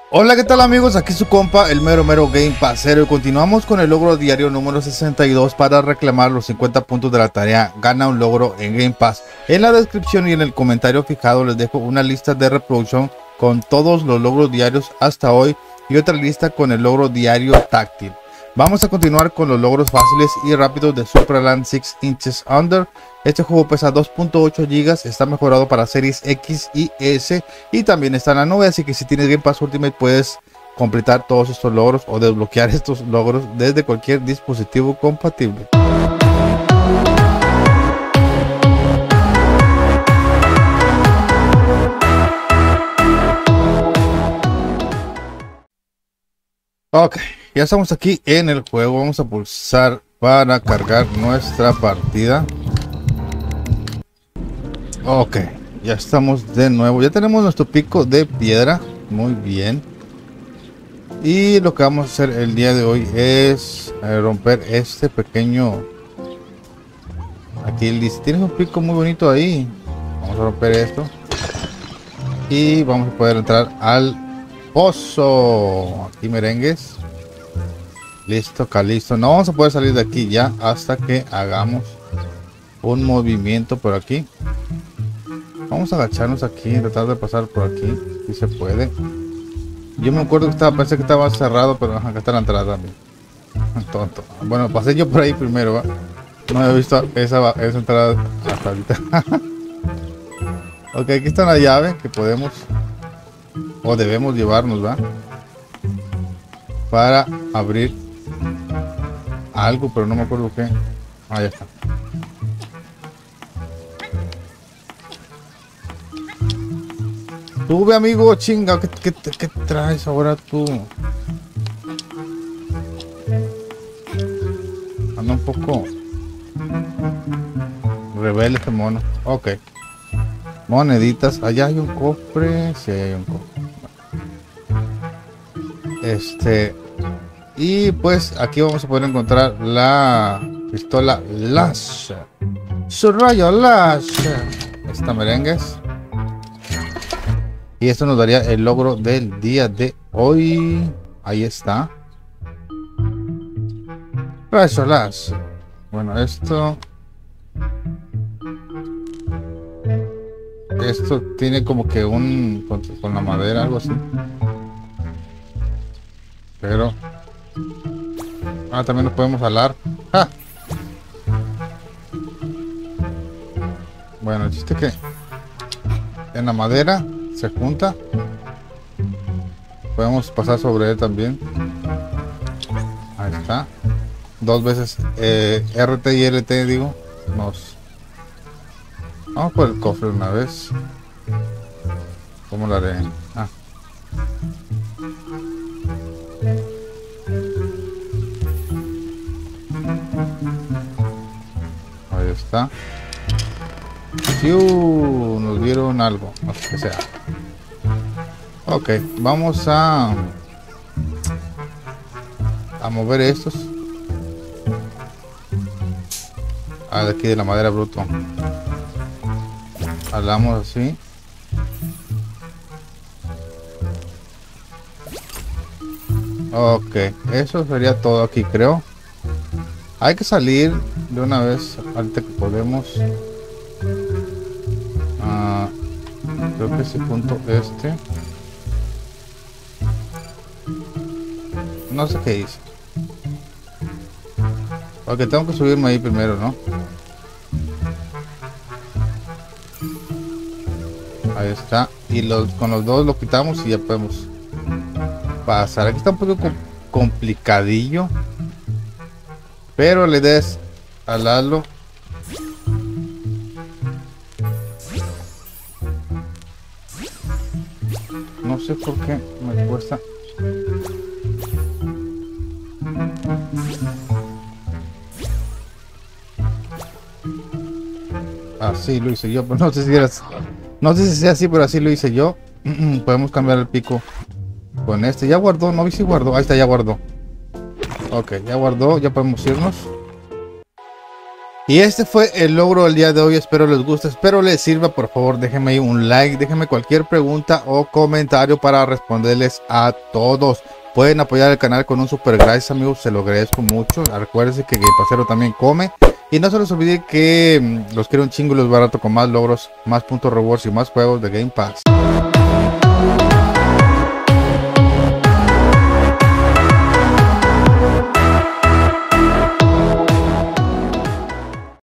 Hola, ¿qué tal amigos? Aquí su compa, el mero Game Pasero, y continuamos con el logro diario número 62 para reclamar los 50 puntos de la tarea Gana un logro en Game Pass. En la descripción y en el comentario fijado les dejo una lista de reproducción con todos los logros diarios hasta hoy y otra lista con el logro diario táctil. Vamos a continuar con los logros fáciles y rápidos de Supraland 6 Inches Under. Este juego pesa 2.8 GB, está mejorado para series X y S y también está en la nube, así que si tienes Game Pass Ultimate puedes completar todos estos logros o desbloquear estos logros desde cualquier dispositivo compatible. Ok, ya estamos aquí en el juego. Vamos a pulsar para cargar nuestra partida. Ok, ya estamos de nuevo. Ya tenemos nuestro pico de piedra. Muy bien. Y lo que vamos a hacer el día de hoy es romper este pequeño... Aquí dice, tienes un pico muy bonito ahí. Vamos a romper esto. Y vamos a poder entrar al pozo. Aquí merengues. Listo, listo. No vamos a poder salir de aquí ya hasta que hagamos un movimiento por aquí. Vamos a agacharnos aquí y tratar de pasar por aquí si se puede. Yo me acuerdo que pensé que estaba cerrado, pero acá está la entrada también. Tonto. Bueno, pasé yo por ahí primero, ¿va? No he visto esa entrada hasta ahorita. Ok, aquí está la llave que podemos o debemos llevarnos, ¿va? Para abrir algo, pero no me acuerdo qué. Ahí está. Sube, amigo, chinga. ¿Qué traes ahora tú? Anda un poco rebelde este mono. Ok. Moneditas. Allá hay un cofre. Sí, hay un cofre. Y pues aquí vamos a poder encontrar la pistola láser. Su rayo láser. Esta merengues. Y esto nos daría el logro del día de hoy. Ahí está. Rayo láser. Bueno, esto tiene como que un con la madera, algo así. Pero también nos podemos alar. ¡Ah! Bueno, el chiste que en la madera se junta. Podemos pasar sobre él también. Ahí está. Dos veces RT y LT, digo. Vamos por el cofre una vez. ¿Cómo lo haré? Ahí está. Nos dieron algo, no sé qué sea. Ok, vamos a mover estos. De aquí de la madera bruto. Hablamos así. Ok, eso sería todo aquí, creo. Hay que salir de una vez ahorita que podemos. Creo que ese punto no sé qué hice. Ok, tengo que subirme ahí primero, ¿no? Ahí está. Y con los dos lo quitamos y ya podemos pasar. Aquí está un poco complicadillo, pero le des al halo. No sé por qué me cuesta. Así lo hice yo, pero no sé si sea así, pero así lo hice yo. Podemos cambiar el pico con este. Ya guardó, no vi si guardó. Ahí está, ya guardó. Ok, ya guardó, ya podemos irnos. Y este fue el logro del día de hoy. Espero les guste, espero les sirva. Por favor, déjenme ahí un like, déjenme cualquier pregunta o comentario para responderles a todos. Pueden apoyar el canal con un super gracias, amigos, se lo agradezco mucho. Recuerden que Game Pasero también come. Y no se les olvide que los quiero un chingo, los barato con más logros, más puntos rewards y más juegos de Game Pass.